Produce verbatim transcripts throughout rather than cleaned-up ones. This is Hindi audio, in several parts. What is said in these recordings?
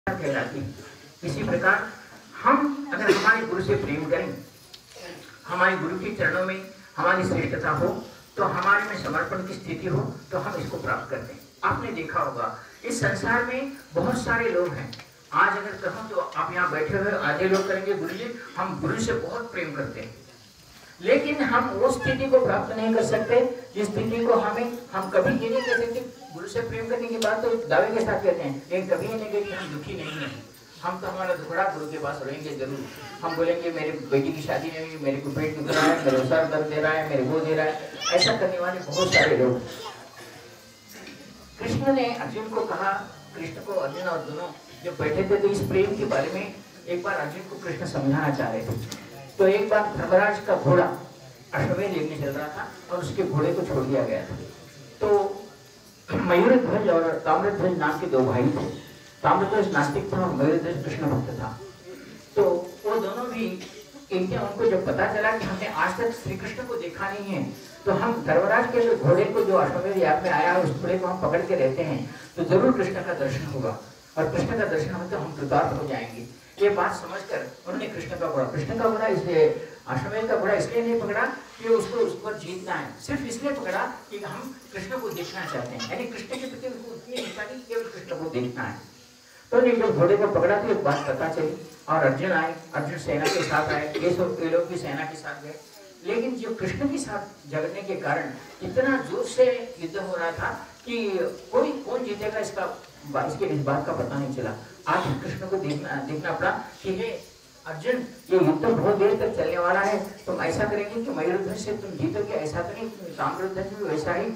कहलाती है। इसी प्रकार हम अगर हमारे गुरु से प्रेम करें, हमारे गुरु के चरणों में हमारी श्रेष्ठता हो, तो हमारे में समर्पण की स्थिति हो, तो हम इसको प्राप्त करते हैं। आपने देखा होगा इस संसार में बहुत सारे लोग हैं। आज अगर कहूँ तो आप यहाँ बैठे हुए आधे लोग करेंगे गुरु जी हम गुरु से बहुत प्रेम करते हैं, लेकिन हम वो स्थिति को प्राप्त नहीं कर सकते जिस स्थिति को हमें हम कभी ये नहीं कह सकते। गुरु से प्रेम करने की बात तो दावे के साथ कहते हैं, लेकिन कभी ये नहीं कहते हम दुखी नहीं हैं। हम तो हमारा दुखड़ा गुरु के पास रहेंगे जरूर। हम बोलेंगे मेरे बेटी की शादी नहीं हुई, मेरे को पेट दुख रहा है, मेरे सर दर्द दे रहा है, मेरे वो दे रहा है। ऐसा करने वाले बहुत सारे लोग। कृष्ण ने अर्जुन को कहा, कृष्ण को अर्जुन और दोनों जब बैठे थे तो इस प्रेम के बारे में एक बार अर्जुन को कृष्ण समझाना चाह रहे थे। तो एक बार धर्मराज का घोड़ा अश्वमेध लेने चल रहा था और उसके घोड़े को छोड़ दिया गया था। तो मयूरध्वज और ताम्रध्वज नाम के दो भाई थे। ताम्रध्वज नास्तिक था और मयूरध्वज कृष्ण भक्त था। तो वो दोनों भी इनके उनको जब पता चला कि हमने आज तक श्री कृष्ण को देखा नहीं है, तो हम धर्मराज के जो घोड़े को जो अश्वमेध याग में आया है उस घोड़े को हम पकड़ के रहते हैं तो जरूर कृष्ण का दर्शन होगा, और कृष्ण का दर्शन हो तो हम कृतार्थ हो जाएंगे। ये बात समझकर उन्होंने कृष्ण का घोड़ा कृष्ण का घोड़ा इसलिए अश्वमेध का घोड़ा इसलिए नहीं पकड़ा कि उसको उस पर जीतना है, सिर्फ इसलिए पकड़ा कि हम कृष्ण को देखना चाहते हैं, यानी कृष्ण के प्रति उनको उतनी इच्छा नहीं, केवल कृष्ण को देखना है। तो जब घोड़े को पकड़ा तो एक बात पता चली और अर्जुन आए, अर्जुन सेना के साथ आए, ये सब ये लोग भी सेना के साथ गए। लेकिन जो कृष्ण के साथ झगड़ने के कारण इतना जोर से युद्ध हो रहा था कि कोई कौन जीतेगा इसका इसके इस बात का पता नहीं चला। आज कृष्ण को देखना देखना पड़ा कि हे अर्जुन ये युद्ध बहुत देर तक चलने वाला है, तुम ऐसा करेंगे कि मयूरध्वज से तुम जीतोगे, ऐसा तो नहीं, ताम्रध्वज भी वैसा ही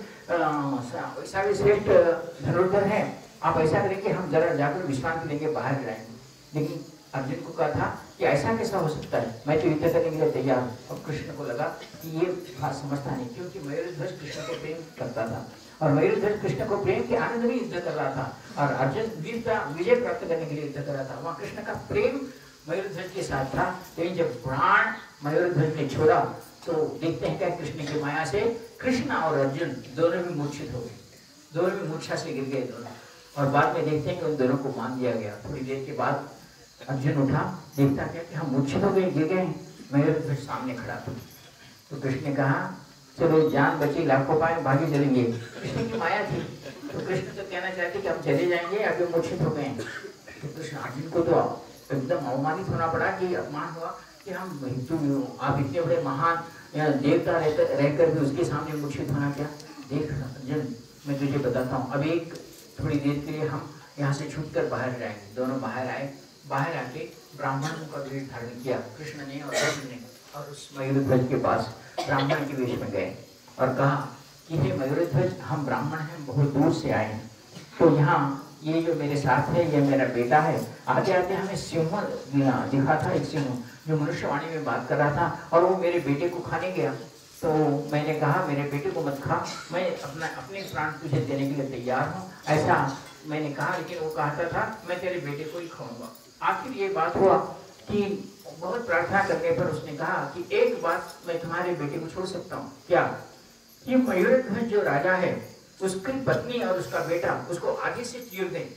वैसा भी श्रेष्ठ धनुर्धर है, आप ऐसा करेंगे हम जरा जाकर विश्रांति लेंगे बाहर जाएंगे। लेकिन अर्जुन को कहा था कि ऐसा कैसा हो सकता है, मैं तो युद्ध करने के लिए तैयार हूँ। और कृष्ण को लगा कि ये बात समझता नहीं, क्योंकि मयूरध्वज कृष्ण को प्रेम करता था और मयूरध्वज कृष्ण को प्रेम के आनंद में युद्ध कर रहा था और अर्जुन विजय प्राप्त करने के लिए युद्ध कर रहा था। वहाँ कृष्ण का प्रेम मयूरध्वज के साथ था। लेकिन जब प्राण मयूरध्वज ने छोड़ा तो देखते हैं क्या कृष्ण की माया से कृष्ण और अर्जुन दोनों भी मूर्छित हो गए, दोनों भी मूर्छा से गिर गए दोनों। और बाद में देखते हैं कि उन दोनों को मान दिया गया। थोड़ी देर के बाद अर्जुन उठा, देखता क्या कि हम मूर्छित हो गए, गिर गए। मयूरध्वज सामने खड़ा था। तो कृष्ण ने कहा चलो जान बची लाखों पाए भागे चलेंगे। कृष्ण की माया थी तो कृष्ण तो कहना चाहते कि हम चले जाएंगे, अभी मूर्छित हो गए। तो कृष्ण अर्जुन को तो एकदम अवमानित होना पड़ा कि अपमान हुआ कि हम आप इतने बड़े महान देवता रहकर भी उसके सामने मूर्छित होना क्या। देख अर्जुन मैं तुझे बताता हूँ, अभी एक थोड़ी देर के लिए हम यहाँ से छूट कर बाहर जाएंगे। दोनों बाहर आए, बाहर आके ब्राह्मणों का वेश धारण किया कृष्ण ने और अर्जुन ने, और उस मयूरध्वज के पास ब्राह्मण के वेश में गए और कहा कि हे मयूरध्वज हम ब्राह्मण हैं, बहुत दूर से आए हैं, तो यहाँ ये जो मेरे साथ है ये मेरा बेटा है। आते आते हमें सिंह दिखा था, एक सिंह जो मनुष्यवाणी में बात कर रहा था और वो मेरे बेटे को खाने गया। तो मैंने कहा मेरे बेटे को मत खा, मैं अपना अपने प्राण तुझे देने के लिए तैयार हूँ, ऐसा मैंने कहा। लेकिन वो कहता था मैं तेरे बेटे को ही खाऊंगा। आखिर ये बात हुआ कि बहुत प्रार्थना करने पर उसने कहा कि एक बात मैं तुम्हारे बेटे को छोड़ सकता हूँ, क्या कि मयूरध्वज जो राजा है उसकी पत्नी और उसका बेटा उसको आगे से चीर दे,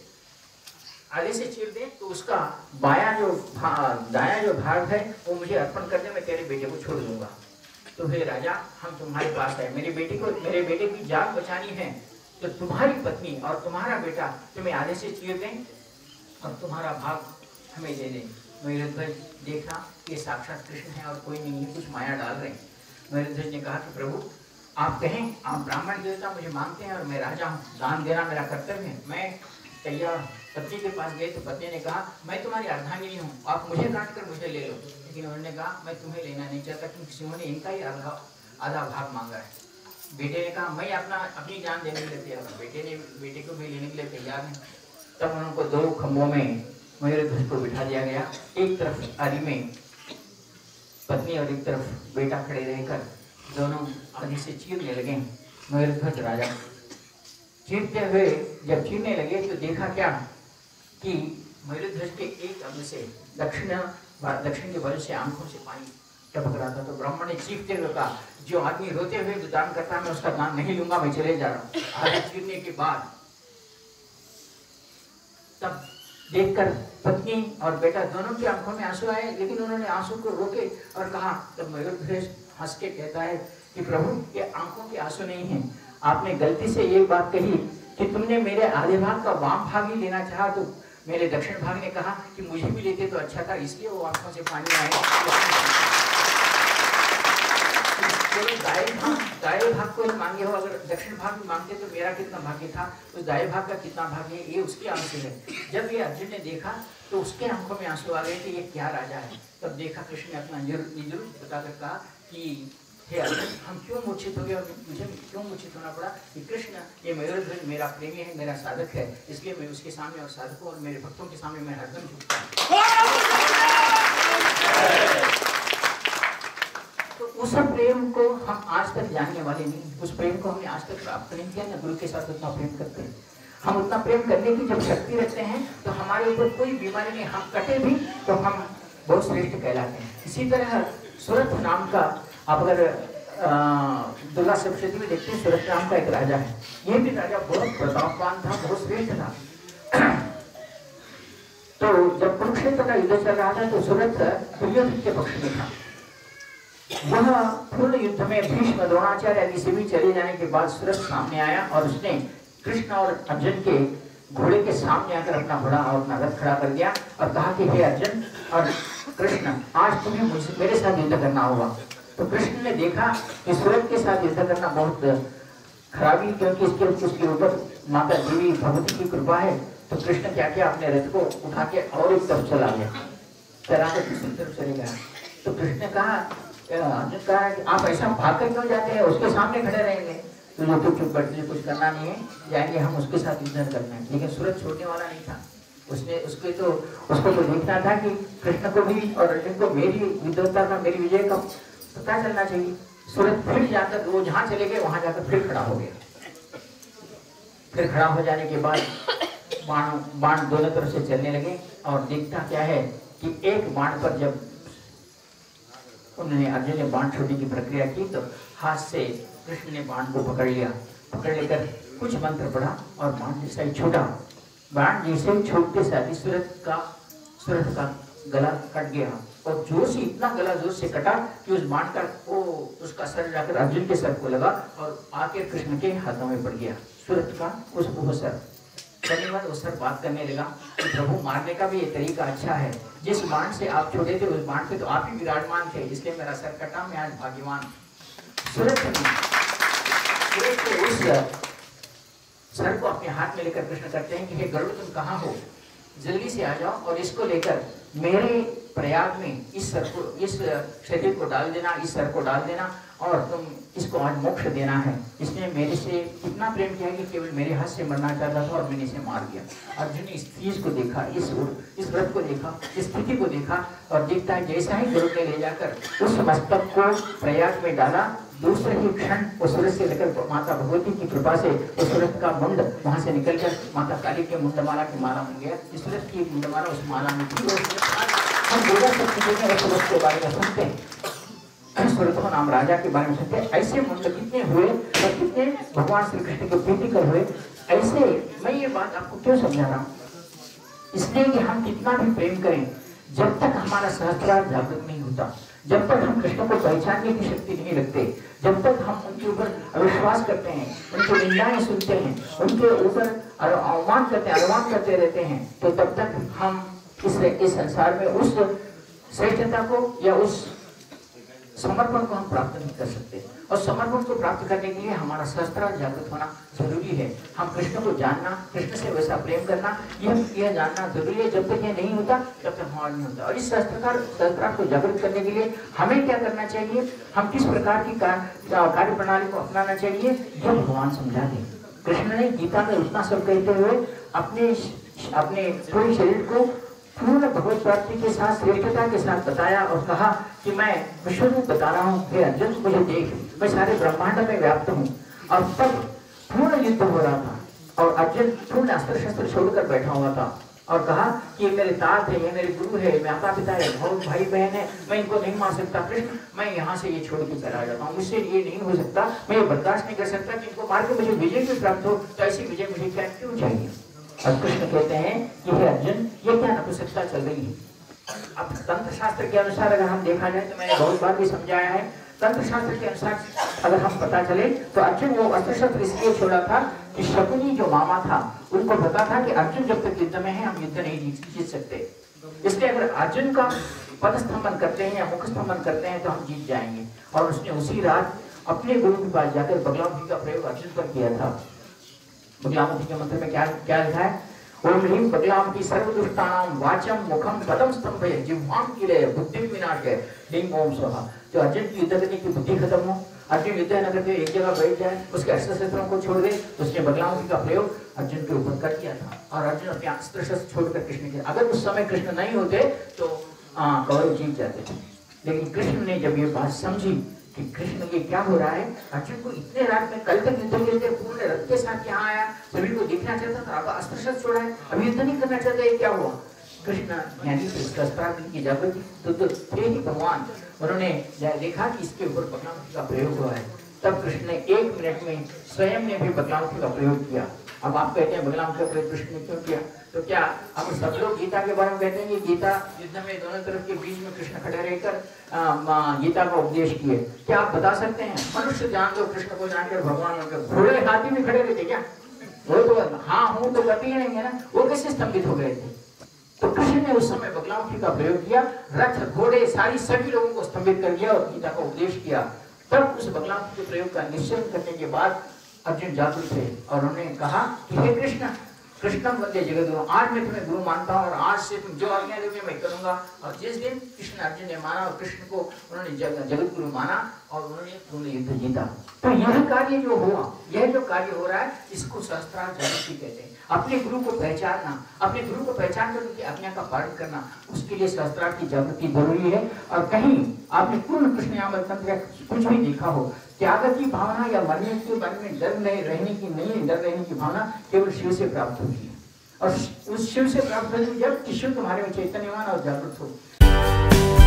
आगे से चीर दे तो उसका बाया जो दाया जो भाग है वो मुझे अर्पण कर दे, मैं तेरे बेटे को छोड़ दूंगा। तो हे राजा हम तुम्हारे पास है, मेरे बेटे को मेरे बेटे की जान बचानी है, तो तुम्हारी पत्नी और तुम्हारा बेटा तुम्हें आधे से चीर दें और तुम्हारा भाग हमें दे दें। मयूरध्वज देखा ये साक्षात कृष्ण है और कोई नहीं है, कुछ माया डाल रहे हैं। मयूरध्वज ने कहा कि प्रभु आप कहें, आप ब्राह्मण देवता मुझे मानते हैं और मैं राजा हूँ, दान देना मेरा कर्तव्य है, मैं तैयार। पत्नी के पास गए तो पत्नी ने कहा मैं तुम्हारी अर्धांगिनी हूँ, आप मुझे काट कर मुझे ले लो। लेकिन उन्होंने कहा मैं तुम्हें लेना नहीं चाहता क्योंकि सिंह ने इनका ही आधा आधा भाग मांगा है। बेटे ने कहा मैं अपना अपनी जान देने के लिए तैयार हूँ, बेटे ने बेटे को भी लेने के लिए तैयार है। तब उनको दो खम्भों में मयूरध्वज को बिठा दिया गया, एक तरफ आरी में पत्नी और एक तरफ बेटा खड़े रहकर दोनों आदि से चीरने लगे। मयूरध्वज राजा चीरते हुए जब चीरने लगे तो देखा क्या कि मयूरध्वज के एक अंग से दक्षिण दक्षिण के बल से आंखों से पानी टपक रहा था। तो ब्राह्मण ने चीखते हुए कहा जो आदमी रोते हुए जो दान करता है मैं उसका दान नहीं लूंगा, मैं चले जा रहा हूँ। आगे चीरने के बाद तब देखकर पत्नी और बेटा दोनों की आंखों में आंसू आए, लेकिन उन्होंने आंसू को रोके और कहा, तब मयूरध्वज हंस के कहता है कि प्रभु ये आंखों के आंसू नहीं है, आपने गलती से ये बात कही कि तुमने मेरे आधे भाग का वाम भाग ही लेना चाहा, तो मेरे दक्षिण भाग ने कहा कि मुझे भी लेते तो अच्छा था, इसलिए वो आंखों से पानी आया। दाएं भाग दाएं भाग को ही मांगे हो, अगर दक्षिण भाग में मांगते तो मेरा कितना भाग्य था, तो दाएं भाग का कितना भाग्य है, ये उसके आंसू है। जब ये अर्जुन ने देखा तो उसके आंखों में आंसू आ गए कि ये क्या राजा है। तब देखा कृष्ण ने अपना निज रूप बताकर कहा कि हे अर्जुन, हम क्यों मूर्छित हो गए और मुझे क्यों मूर्छित होना पड़ा कि कृष्ण ये मयूरध्वज मेरा प्रेमी है, मेरा साधक है, इसलिए मैं उसके सामने और साधकों और मेरे भक्तों के सामने मैं हरदम झुकता हूँ। तो उस प्रेम को हम आज तक जानने वाले नहीं, उस प्रेम को हमने आज तक प्राप्त नहीं किया, न गुरु के साथ उतना प्रेम करते हैं। हम उतना प्रेम करने की जब शक्ति रखते हैं तो हमारे ऊपर कोई बीमारी नहीं, हम कटे भी तो हम बहुत श्रेष्ठ कहलाते हैं। इसी तरह सूरत नाम का, आप अगर दुर्गा सप्तशती में देखते हैं, सूरत नाम का एक राजा है। ये भी राजा बहुत प्रतापवान था, बहुत श्रेष्ठ था। तो जब कुरुक्षेत्र का युद्ध चल रहा था तो सूरत दुर्योधन के पक्ष में था। वह पूर्ण युद्ध में भीष्म, द्रोणाचार्य आदि से भी चले जाने के बाद सूरत सामने आया और उसने कृष्ण और अर्जुन के घोड़े के सामने आकर अपना घोड़ा और अपना रथ खड़ा कर दिया और कहा कि हे अर्जुन और कृष्ण, आज तुम्हें मुझसे मेरे साथ युद्ध करना होगा। तो कृष्ण ने देखा कि सूरत के साथ युद्ध करना बहुत खराबी, क्योंकि इसके उसके ऊपर माता देवी भगवती की कृपा है। तो कृष्ण क्या किया, अपने रथ को उठा के और एक तरफ चला गया, चला कर दूसरी तरफ चले गया। तो कृष्ण ने कहा, अर्जुन कहा कि आप ऐसा भाग कर क्यों जाते हैं, उसके सामने खड़े रहेंगे तो जो तो चुप बैठ कुछ करना नहीं है, जाएंगे हम उसके साथ युद्ध करना है। लेकिन सूरत छोड़ने वाला नहीं था, उसने उसके तो उसको तो देखना था कि कृष्ण को भी और अर्जुन को मेरी विद्वता का, मेरी विजय का पता चलना चाहिए। सूरत फिर जाकर वो जहाँ चले गए वहां जाकर फिर खड़ा हो गया। फिर खड़ा हो जाने के बाद बाण बाण दोनों तरफ से चलने लगे और देखता क्या है कि एक बाण पर जब उन्होंने अर्जुन ने बाण छोड़ने की प्रक्रिया की तो हाथ से कृष्ण ने बाण को पकड़ लिया, पकड़ लेकर कुछ मंत्र पढ़ा और बाण जैसा ही छोटा, बाण जैसे ही छोड़ते साथ सूरत का सूरत का गला कट गया और जोर से, इतना गला जोर से कटा कि उस बाण का वो उसका सर जाकर अर्जुन के सर को लगा और आके कृष्ण के हाथों में पड़ गया। सूरत का उस वो सर धन्यवाद उस सर बात करने लगा कि प्रभु, मारने का भी ये तरीका अच्छा है, जिस बाण से आप छोड़े थे उस बाण पे तो आप ही विराजमान थे, इसलिए मेरा सर कटा, मैं आज भाग्यवान। सूरत उस सर को अपने हाथ में लेकर कृष्ण करते हैं कि हे गरुड़, तुम कहाँ हो, जल्दी से आ जाओ और इसको लेकर मेरे प्रयाग में इस सर को, इस शरीर को डाल देना, इस सर को डाल देना और तुम इसको आज मोक्ष देना है। इसने मेरे से इतना प्रेम किया कि केवल मेरे हाथ से मरना चाहता था और मैंने इसे मार दिया। अर्जुन ने इस चीज को देखा, इस इस व्रत को देखा, इस स्थिति को देखा और देखता है जैसा ही गरुड़ ने ले जाकर उस मस्तक को प्रयाग में डाला, दूसरे ही क्षण उस सूरज से लेकर माता भगवती की कृपा से उस सूरज का मुंड वहां से निकलकर माता काली के मुंडमाला की माला बन गया। इस सूरज की मुंडमाला उस माला में थी। हम दुर्गा सप्तशती में सूरज के बारे में सुनते हैं, सूरज नाम राजा के बारे में सुनते हैं। ऐसे मुंड कितने हुए और कितने भगवान श्री कृष्ण के प्रीतिकर हुए। ऐसे मैं ये बात आपको क्यों समझा रहा हूँ, इसलिए कि हम कितना भी प्रेम करें, जब तक हमारा सहस्त्रार जागृत नहीं होता, जब तक हम कृष्ण को पहचानने की शक्ति नहीं रखते, जब तक हम उनके ऊपर अविश्वास करते हैं, उनकी निंदाएं सुनते हैं, उनके ऊपर अवमान करते हैं, अनुमान करते रहते हैं, तो तब तक हम इस इस संसार में उस श्रेष्ठता को या उस समर्पण को हम प्राप्त नहीं कर सकते। और समर्पण को प्राप्त करने के लिए हमारा सहस्त्रार जागृत होना जरूरी है। हम कृष्ण को जानना, कृष्ण से वैसा प्रेम करना, यह यह जानना जरूरी है। जब तक यह नहीं होता तब तक हमारा नहीं होता। और इस सहस्त्रार सहस्त्रार को जागृत करने के लिए हमें क्या करना चाहिए, हम किस प्रकार की कार्य प्रणाली को अपनाना चाहिए, यह भगवान समझा दें। कृष्ण ने गीता में उतना सब कहते हुए अपने अपने पूरे शरीर को पूर्ण भगवत प्राप्ति के साथ श्रेष्ठता के साथ बताया और कहा कि मैं विश्व रूप बता रहा हूँ, हे अर्जुन मुझे देख, मैं सारे ब्रह्मांड में व्याप्त हूँ। और तब पूर्ण युद्ध हो रहा था और अर्जुन पूर्ण अस्त्र शस्त्र छोड़कर बैठा हुआ था और कहा कि ये मेरे तात है, ये मेरे गुरु है, माता पिता है, बहुत भाई बहन है, मैं इनको नहीं मार सकता। कृष्ण, मैं यहाँ से ये छोड़ के चला जाता हूँ, मुझसे ये नहीं हो सकता, मैं ये बर्दाश्त नहीं कर सकता कि इनको मार के मुझे विजय भी प्राप्त हो। तो ऐसी विजय मुझे क्या क्यों चाहिए। और कृष्ण कहते हैं कि हे अर्जुन, ये क्या नपुंसकता चल रही है? अब तंत्र शास्त्र के अनुसार अगर हम देखा जाए तो मैंने बहुत बार भी समझाया है, तंत्र शास्त्र के अनुसार अगर हम पता चले तो अर्जुन वो अस्त्र शस्त्र इसलिए छोड़ा था कि शकुनी जो मामा था उनको पता था कि अर्जुन जब तक युद्ध में है हम युद्ध नहीं जीत सकते, इसलिए अगर अर्जुन का पद स्तंभन करते हैं या मुख स्तंभन करते हैं तो हम जीत जाएंगे। और उसने उसी रात अपने गुरु के पास जाकर बगलामुखी का प्रयोग अर्जुन पर किया था। बगलामुखी के मंत्र में क्या क्या लिखा है? ओम ह्रीं बगलामुखी सर्वदुष्टानां वाचम मुखम पदम स्तंभय जिह्वाम कीलय बुद्धि विनाशय ह्रीं ओम स्वाहा। जो अर्जुन की युद्ध करने की बुद्धि खत्म हो, अर्जुन युद्ध न करके एक जगह बैठ जाए, उसके अस्त्र शस्त्रों को छोड़ दे, उसने बगलामुखी का प्रयोग अर्जुन के ऊपर कर दिया था और अर्जुन अपने अस्त्र शस्त्र छोड़कर कृष्ण के, अगर उस समय कृष्ण नहीं होते तो कौरव जीत जाते थे। लेकिन कृष्ण ने जब ये बात समझी कि कृष्ण ये क्या हो रहा है, अर्जुन को इतने रात में कल तक युद्ध के लिए पूर्ण रथ के साथ यहाँ आया, सभी को देखना चाहता था, अब अस्त्र शस्त्र छोड़ा है, अब युद्ध नहीं करना चाहता, ये क्या हुआ? कृष्ण ज्ञानी थे, शस्त्रास्त्र की जागृति तो, तो थे ही भगवान, उन्होंने देखा कि इसके ऊपर बगलामुखी का प्रयोग हुआ है, तब कृष्ण ने एक मिनट में स्वयं ने भी बगलामुखी का प्रयोग किया। अब आप कहते हैं बगलामुखी का प्रयोग कृष्ण ने क्यों किया? तो क्या अब सब लोग गीता के बारे में कहते हैं कि गीता युद्ध में दोनों तरफ के बीच में कृष्ण खड़े रहकर गीता का उपदेश किए? क्या आप बता सकते हैं? मनुष्य जान दो कृष्ण को जानकर भगवान उनके घोड़े हाथी में खड़े रहते क्या? वो तो हाँ हूँ तो करते ही नहीं है ना, वो कैसे स्तंभित हो गए थे? तो कृष्ण ने उस समय बगलामुखी का प्रयोग किया, रथ घोड़े सारी सभी लोगों को स्तंभित कर दिया और गीता का उपदेश किया। तब उस बगलामुखी के प्रयोग का निश्चय करने के बाद अर्जुन जागरूक थे और उन्होंने कहा कि हे कृष्ण, कृष्णम वंदे जगद्गुरु, आज मैं तुम्हें गुरु मानता हूँ और आज से तुम जो आज्ञा दोगे मैं करूंगा। और जिस दिन कृष्ण अर्जुन ने माना और कृष्ण को उन्होंने जगत गुरु माना और उन्होंने पूर्ण युद्ध जीता। तो यह कार्य जो हुआ, यह जो कार्य हो रहा है, इसको शास्त्रार्थ जागृति कहते हैं। अपने गुरु को पहचानना, अपने गुरु को पहचान कर उनकी आज्ञा का पालन करना, उसके लिए शास्त्रार्थ की जागृति जरूरी है। और कहीं आपने पूर्ण कृष्ण यामल तंत्र कुछ भी देखा हो, त्याग की भावना या मरने के मन में डर नहीं रहने की नहीं डर रहने की भावना केवल शिव से प्राप्त होती है और उस शिव से प्राप्त होती है जब शिव तुम्हारे में चैतन्यवान और जागृत हो।